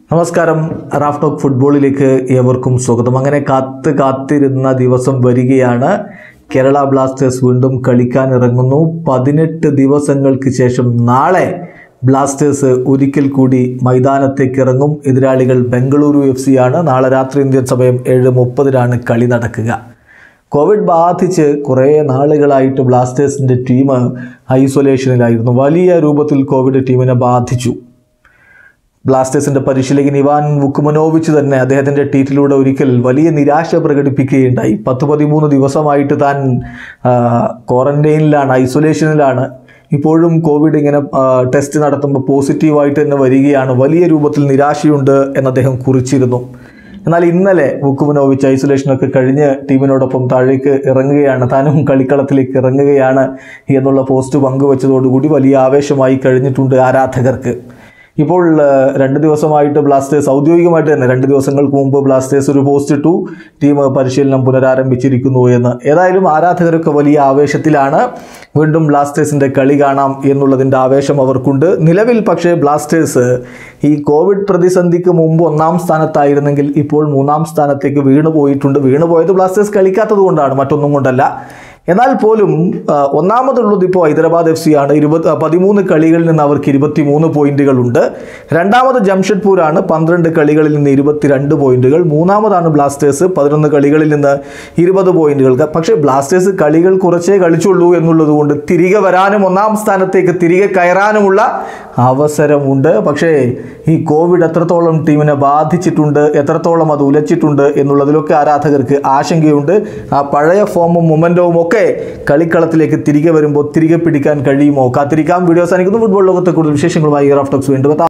നമസ്കാരം. Raf talk ഫുട്ബോളിലേക്ക് ഏവർക്കും സ്വാഗതം. അങ്ങനെ കാത്തിരുന്ന ദിവസം വരികയാണ്. കേരള ബ്ലാസ്റ്റേഴ്സ് വീണ്ടും കളിക്കാൻ ഇറങ്ങുന്നു. 18 ദിവസങ്ങൾക്ക് ശേഷം നാളെ ബ്ലാസ്റ്റേഴ്സ് ഒരിക്കൽ കൂടി മൈതാനത്തേക്ക് ഇറങ്ങും. എതിരാളികൾ ബംഗളൂരു FC ആണ്. നാളെ രാത്രി ഇന്ത്യൻ സമയം 7:30 കളി നടക്കുക. കോവിഡ് ബാധിച്ച് കുറേ നാളുകളായിട്ട് ബ്ലാസ്റ്റേഴ്സിൻ്റെ ടീം ഐസൊലേഷനിലായിരുന്നു. വലിയ രൂപത്തിൽ കോവിഡ് ടീമിനെ ബാധിച്ചു. ബ്ലാസ്റ്റേഴ്സിൻ്റെ പരിശീലകൻ ഇവാൻ വുക്കുമനോവിച്ച് തന്നെ അദ്ദേഹത്തിൻ്റെ ട്വീറ്റിലൂടെ ഒരിക്കൽ വലിയ നിരാശ പ്രകടിപ്പിക്കുകയുണ്ടായി. 13 ദിവസമായിട്ട് താൻ ക്വാറന്റൈനിലാണ്, ഐസൊലേഷനിലാണ്. ഇപ്പോഴും കോവിഡ് ഇങ്ങനെ ടെസ്റ്റ് നടത്തുമ്പോൾ പോസിറ്റീവായിട്ട് തന്നെ വരികയാണ്. വലിയ രൂപത്തിൽ നിരാശയുണ്ട് എന്ന് അദ്ദേഹം കുറിച്ചിരുന്നു. എന്നാൽ ഇന്നലെ വുക്കുമനോവിച്ച് ഐസൊലേഷനൊക്കെ കഴിഞ്ഞ് ടീമിനോടൊപ്പം താഴേക്ക് ഇറങ്ങുകയാണ്, താനും കളിക്കളത്തിലേക്ക് ഇറങ്ങുകയാണ് എന്നുള്ള പോസ്റ്റ് പങ്കുവച്ചതോടുകൂടി വലിയ ആവേശമായി കഴിഞ്ഞിട്ടുണ്ട് ആരാധകർക്ക്. ഇപ്പോൾ 2 ദിവസമായിട്ട് ബ്ലാസ്റ്റേഴ്സ് ഔദ്യോഗികമായിട്ട് തന്നെ 2 ദിവസങ്ങൾക്ക് മുമ്പ് ബ്ലാസ്റ്റേഴ്സ് ഒരു പോസ്റ്റ് ഇട്ടു, ടീം പരിശീലനം പുനരാരംഭിച്ചിരിക്കുന്നു എന്ന്. ഏതായാലും ആരാധകരൊക്കെ വലിയ ആവേശത്തിലാണ്. വീണ്ടും ബ്ലാസ്റ്റേഴ്സിൻ്റെ കളി കാണാം എന്നുള്ളതിൻ്റെ ആവേശം അവർക്കുണ്ട്. നിലവിൽ പക്ഷേ ബ്ലാസ്റ്റേഴ്സ് ഈ കോവിഡ് പ്രതിസന്ധിക്ക് മുമ്പ് 1-ാം സ്ഥാനത്തായിരുന്നെങ്കിൽ ഇപ്പോൾ 3-ാം സ്ഥാനത്തേക്ക് വീണുപോയിട്ടുണ്ട്. വീണുപോയത് ബ്ലാസ്റ്റേഴ്സ് കളിക്കാത്തത് കൊണ്ടാണ്, മറ്റൊന്നും കൊണ്ടല്ല. എന്നാൽ പോലും ഒന്നാമതുള്ളത് ഇപ്പോൾ ഹൈദരാബാദ് FC ആണ്. 13 കളികളിൽ നിന്ന് അവർക്ക് 23 പോയിന്റുകളുണ്ട്. രണ്ടാമത് ജംഷഡ്പൂരാണ് 12 കളികളിൽ നിന്ന് 22 പോയിന്റുകൾ. മൂന്നാമതാണ് ബ്ലാസ്റ്റേഴ്സ് 11 കളികളിൽ നിന്ന് 20 പോയിന്റുകൾ. പക്ഷേ ബ്ലാസ്റ്റേഴ്സ് കളികൾ കുറച്ചേ കളിച്ചുള്ളൂ എന്നുള്ളത് കൊണ്ട് തിരികെ വരാനും 1-ാം സ്ഥാനത്തേക്ക് തിരികെ കയറാനുമുള്ള അവസരമുണ്ട്. പക്ഷേ ഈ കോവിഡ് എത്രത്തോളം ടീമിനെ ബാധിച്ചിട്ടുണ്ട്, എത്രത്തോളം അത് ഉലച്ചിട്ടുണ്ട് എന്നുള്ളതിലൊക്കെ ആരാധകർക്ക് ആശങ്കയുണ്ട്. ആ പഴയ ഫോമും മൊമെൻറ്റവും ഒക്കെ കളിക്കളത്തിലേക്ക് തിരികെ വരുമ്പോൾ തിരികെ പിടിക്കാൻ കഴിയുമോ? കാത്തിരിക്കാം. വീഡിയോ അവസാനിക്കുന്നു. ഫുട്ബോൾ ലോകത്തെ കൂടുതൽ വിശേഷങ്ങളുമായി റാഫ് ടോക്സ് വീണ്ടും എത്താം.